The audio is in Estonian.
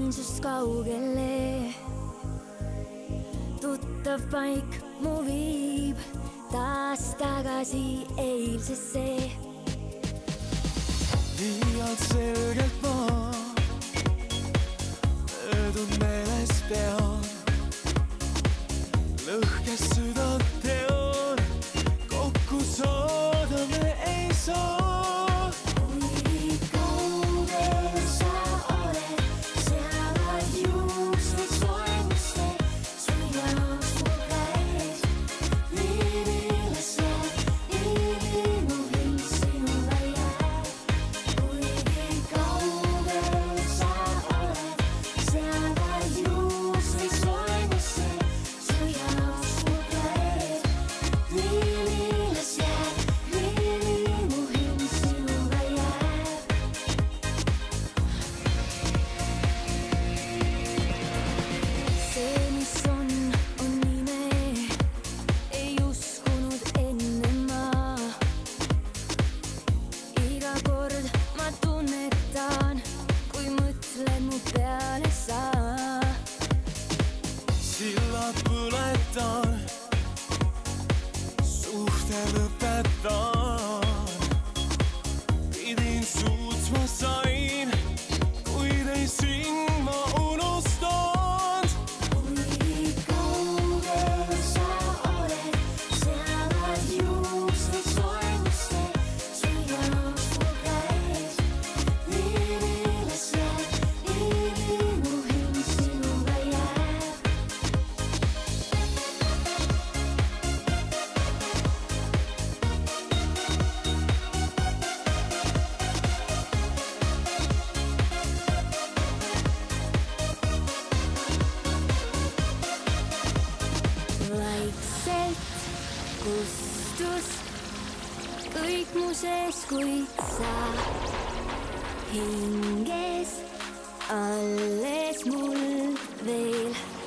viin sust kaugele. Tuttav paik mu viib taas tagasi eilsesse. Liialt selgelt ma möödun meeles pean, lõhkes südant teon, kokku saada me ei saa. Kui kaugel sa oled, seavad juuksed soengusse, su jaoks mu käes viivilas jääb, nii mu hing sinuga jääb. Kuigi kaugel sa oled, seavad juuksed soengusse, su jaoks mu käes viivilas jääb, nii mu hing sinuga jääb. See, mis on ime, ei uskunud enne ma. Iga kord ma tunnetan, kui mõtled mu peale sa. Sillad põletan, suhte lõpetan. Pidin suutma sain, kuid ei sind ma unustan. Kui kaugel sa oled, seavad juuksed soengusse, su jaoks mu käes viivilas jääb, nii mu hing sinuga jääb. Vaikselt kustus kõik mu sees, kuid sa hinges alles mul veel.